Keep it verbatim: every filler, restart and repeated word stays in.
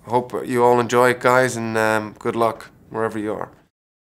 hope you all enjoy it, guys, and um, good luck wherever you are.